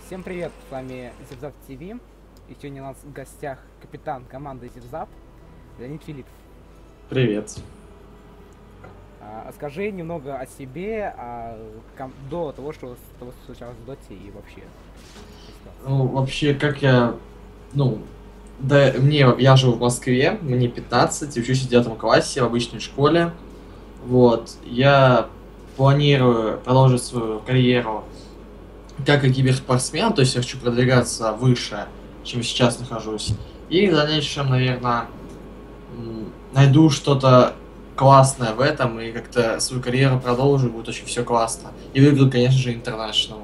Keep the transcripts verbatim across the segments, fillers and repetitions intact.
Всем привет, с вами Zipzap ти ви, и сегодня у нас в гостях капитан команды Zipzap Леонид Филиппов. Привет. А, скажи немного о себе, а, ком- до того, что с тобой случалось в Доте и вообще. Ну, вообще, как я, ну, да, мне, я живу в Москве, мне пятнадцать, учусь в девятом классе в обычной школе. Вот, я планирую продолжить свою карьеру как и киберспортсмен, то есть я хочу продвигаться выше, чем сейчас нахожусь. И в дальнейшем, наверное, найду что-то классное в этом и как-то свою карьеру продолжу, будет очень все классно. И выиграю, конечно же, International.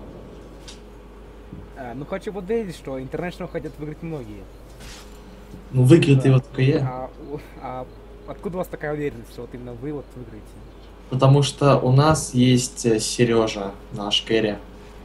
А, ну, хочу подтвердить, что International хотят выиграть многие. Ну, выиграет Да. его только я. А, у- а откуда у вас такая уверенность, что вот именно вы вот выиграете? Потому что у нас есть Сережа, наш кэрри.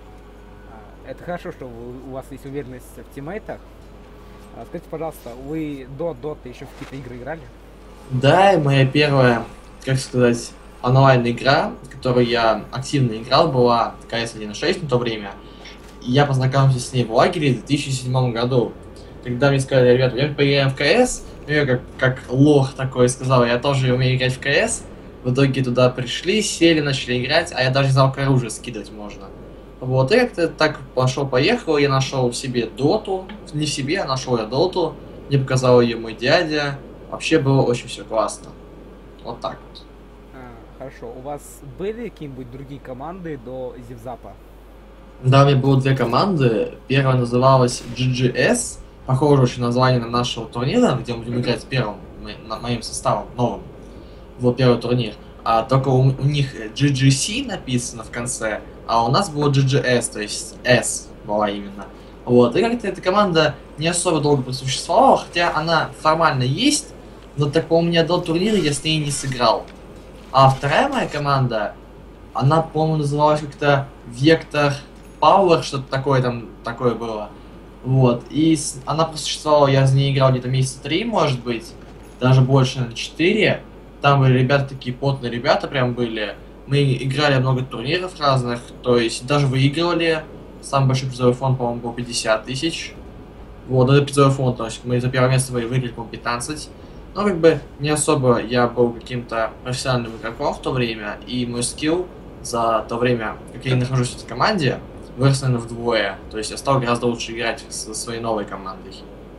А, это хорошо, что вы- у вас есть уверенность в тиммейтах. А, скажите, пожалуйста, вы до Доты еще в какие-то игры играли? Да, и моя первая, как сказать, онлайн-игра, в которой я активно играл, была ка эс один шесть на то время. И я познакомился с ней в лагере в две тысячи седьмом году. Когда мне сказали, ребята, я поиграем в ка эс, ну я как, как лох такой сказал, я тоже умею играть в ка эс. В итоге туда пришли, сели, начали играть, а я даже не знал, как оружие скидывать можно. Вот, и как-то так пошел-поехал, я нашел в себе доту, не в себе, а нашел я доту, мне показал ее мой дядя, вообще было очень все классно. Вот так вот. А, хорошо. У вас были какие-нибудь другие команды до Зипзапа? Да, у меня было две команды, первая называлась джи джи эс, похоже очень название на нашего турнира, где мы будем играть с первым, мо- на- моим составом, новым, вот первый турнир. А только у, у них джи джи си написано в конце, а у нас было джи джи эс, то есть S была именно. Вот, и как-то эта команда не особо долго просуществовала, хотя она формально есть, но так у меня до турнира я с ней не сыграл. А вторая моя команда, она, по-моему, называлась как-то Vector Power, что-то такое там такое было. Вот, и с- она просуществовала, я за ней играл где-то месяца три, может быть, даже больше, на четыре. Там были ребята такие потные ребята прям были. Мы играли много турниров разных, то есть даже выигрывали. Самый большой призовой фонд, по-моему, был пятьдесят тысяч. Вот, это призовой фонд, то есть мы за первое место вы- выиграли, по-моему, пятнадцать. Но как бы не особо я был каким-то профессиональным игроком в то время, и мой скилл за то время, как я нахожусь в этой команде, вырос, наверное, вдвое. То есть я стал гораздо лучше играть со своей новой командой.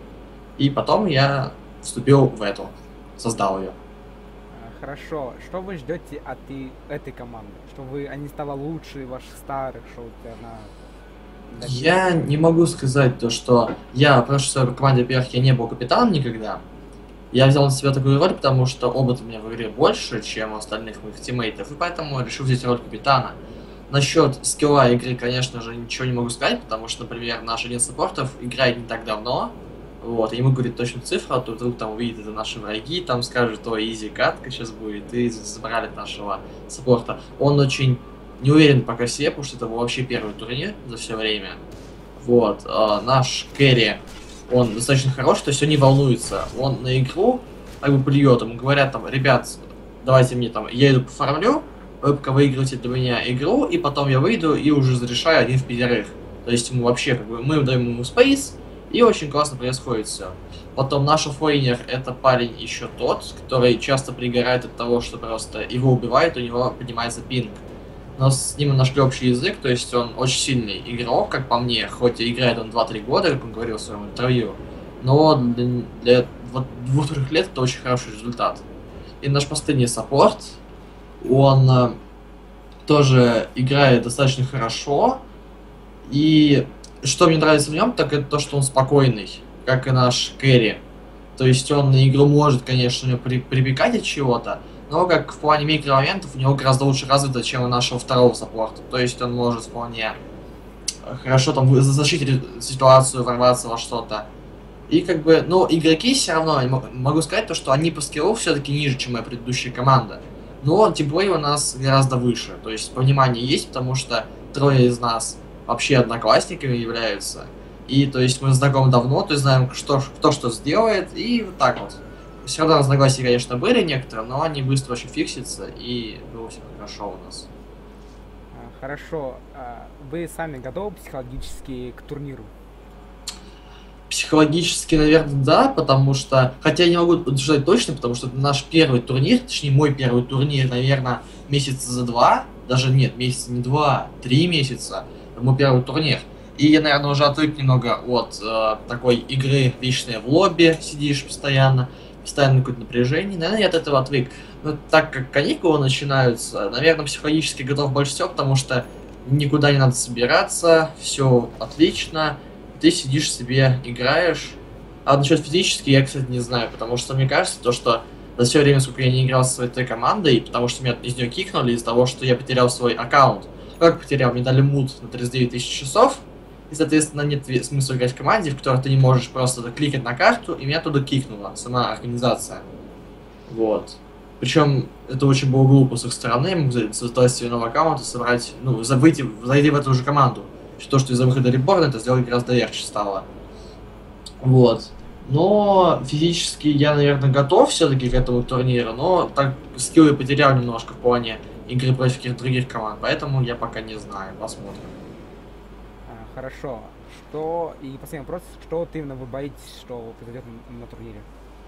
И потом я вступил в эту, создал ее. А, хорошо. Что вы ждете от и- этой команды? Что вы, они стала лучше ваших старых, что вот она... добилась? Я не могу сказать то, что я в прошлой своей команде, во-первых, я не был капитаном никогда. Я взял на себя такую роль, потому что опыт у меня в игре больше, чем у остальных моих тиммейтов, и поэтому решил взять роль капитана. Насчет скилла игры, конечно же, ничего не могу сказать, потому что, например, наш один саппортов играет не так давно, вот, и ему говорит точную цифру, а то вдруг там увидит это наши враги, там скажут, ой, изи катка сейчас будет, и забрали нашего саппорта. Он очень не уверен пока в себе, потому что это был вообще первый турнир за все время. Вот, а, наш кэрри, он достаточно хорош, то есть он не волнуется, он на игру как бы плюет, ему говорят там, ребят, давайте мне там, я иду пофармлю, вы пока выигрываете для меня игру, и потом я выйду и уже зарешаю один в пятерых. То есть ему вообще, как бы, мы даем ему спейс, и очень классно происходит все. Потом наш оффлейнер это парень еще тот, который часто пригорает от того, что просто его убивает, у него поднимается пинг. Но с ним мы нашли общий язык, то есть он очень сильный игрок, как по мне, хоть и играет он два-три года, как он говорил в своем интервью, но для, для вот двух-трех лет это очень хороший результат. И наш последний саппорт, он э, тоже играет достаточно хорошо, и что мне нравится в нем, так это то, что он спокойный, как и наш кэрри. То есть он на игру может, конечно, при, припекать от чего-то, но как в плане микромоментов у него гораздо лучше развито, чем у нашего второго саппорта. То есть он может вполне хорошо там вы- защитить ситуацию, ворваться во что-то. И как бы, ну, игроки все равно, я мо- могу сказать то, что они по скиллу все-таки ниже, чем моя предыдущая команда. Но тимплей у нас гораздо выше. То есть понимание есть, потому что трое из нас вообще одноклассниками являются. И то есть мы знакомы давно, то есть знаем, что, кто что сделает, и вот так вот. Все равно разногласия, конечно, были некоторые, но они быстро очень фиксятся, и было все хорошо у нас. А, Хорошо. А, вы сами готовы психологически к турниру? Психологически, наверное, да, потому что... Хотя я не могу утверждать точно, потому что это наш первый турнир, точнее, мой первый турнир, наверное, месяца за два, даже нет, месяца не два, три месяца, это мой первый турнир. И я, наверное, уже отвык немного от э, такой игры вечной в лобби, сидишь постоянно, постоянно какое-то напряжение, наверное, я от этого отвык. Но так как каникулы начинаются, наверное, психологически готов больше всего, потому что никуда не надо собираться, все отлично, ты сидишь себе, играешь. А насчет физически я, кстати, не знаю, потому что мне кажется, то, что за все время, сколько я не играл со своей той командой, потому что меня из нее кикнули из-за того, что я потерял свой аккаунт. Как потерял? Мне дали мут на тридцать девять тысяч часов, и, соответственно, нет смысла играть в команде, в которой ты не можешь просто кликать на карту, и меня туда кикнула сама организация. Вот. Причем это очень было глупо с их стороны, я мог создать себе новый аккаунт и собрать, ну, выйти, зайти в эту же команду. То, что из-за выхода реборна это сделать гораздо легче стало. Вот. Но физически я, наверное, готов все-таки к этому турниру, но так скилл я потерял немножко в плане игры против каких-то других команд, поэтому я пока не знаю, посмотрим. А, хорошо. Что... И последний вопрос. Что вот именно вы боитесь, что произойдет на, на турнире?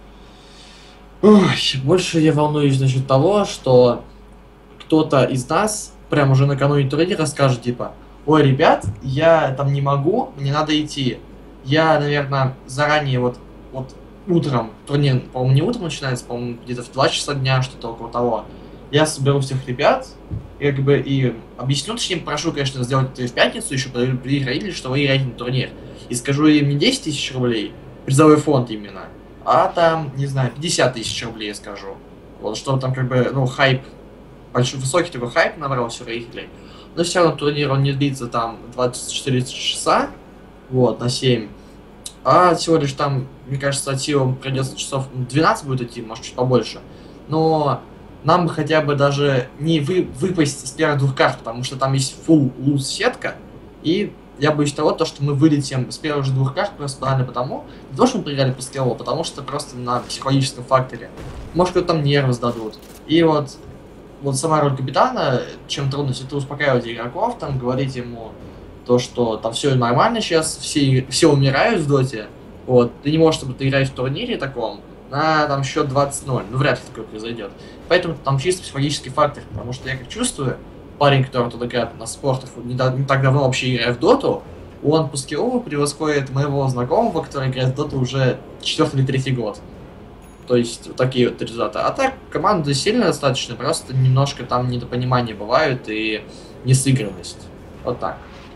Ой, больше я волнуюсь насчет того, что кто-то из нас прям уже накануне турнира скажет, типа, ой, ребят, я там не могу, мне надо идти. Я, наверное, заранее вот, вот утром, турнир, по-моему, не утром начинается, по-моему, где-то в два часа дня, что-то около того. Я соберу всех ребят, и, как бы, и объясню, точнее, прошу, конечно, сделать это в пятницу, еще предупредить родителей, что вы играете на турнир. И скажу им не десять тысяч рублей, призовой фонд именно, а там, не знаю, пятьдесят тысяч рублей я скажу. Вот, что там, как бы, ну, хайп, большой, высокий такой хайп набрался у родителей. Но все равно турнир, он не длится там двадцать четыре часа, вот, на семь. А всего лишь там, мне кажется, от силы придется часов двенадцать будет идти, может, чуть побольше. Но нам бы хотя бы даже не вы, выпасть с первых двух карт, потому что там есть full луз сетка. И я боюсь того, то, что мы вылетим с первых же двух карт просто банально потому, не то, что мы проиграли по скиллу, а потому что просто на психологическом факторе. Может, кто-то там нервы сдадут. И вот Вот сама роль капитана, чем трудность, это успокаивать игроков, там, говорить ему то, что там все нормально сейчас, все, все умирают в доте, вот, ты не можешь, чтобы ты играешь в турнире таком, на там счет двадцать ноль, ну вряд ли такое произойдет. Поэтому там чисто психологический фактор, потому что я как чувствую, парень, который туда играет на спортах, не, не так давно вообще играя в доту, он по скиллу превосходит моего знакомого, который играет в доту уже четвертый или третий год. То есть вот такие вот результаты. А так, команда сильная достаточно, просто немножко там недопонимания бывают и несыгранность. Вот так.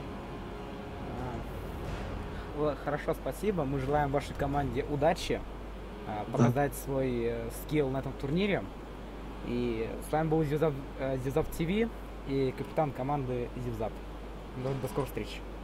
А, хорошо, спасибо. Мы желаем вашей команде удачи, а, показать да. свой э, скилл на этом турнире. И с вами был Зевзап ти ви и капитан команды Зевзап. До, до скорых встреч.